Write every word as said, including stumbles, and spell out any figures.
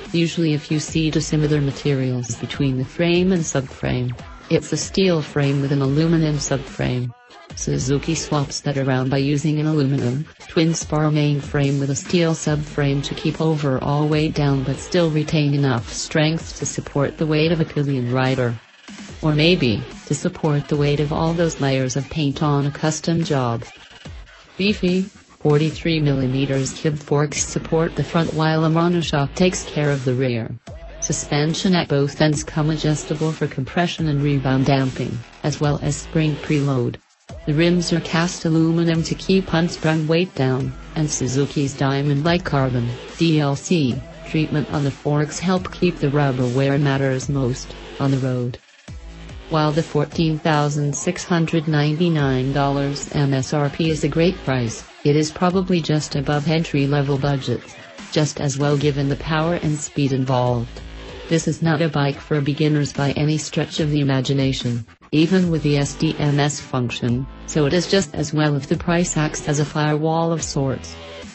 usually a few C dissimilar materials between the frame and subframe. It's a steel frame with an aluminum subframe. Suzuki swaps that around by using an aluminum, twin-spar main frame with a steel subframe to keep overall weight down but still retain enough strength to support the weight of a pillion rider. Or maybe, to support the weight of all those layers of paint on a custom job. Beefy, forty-three millimeter cube forks support the front while a monoshock takes care of the rear. Suspension at both ends come adjustable for compression and rebound damping, as well as spring preload. The rims are cast aluminum to keep unsprung weight down, and Suzuki's diamond-like carbon D L C treatment on the forks help keep the rubber where it matters most, on the road. While the fourteen thousand six hundred ninety-nine dollars M S R P is a great price, it is probably just above entry-level budgets, just as well given the power and speed involved. This is not a bike for beginners by any stretch of the imagination, even with the S D M S function, so it is just as well if the price acts as a firewall of sorts.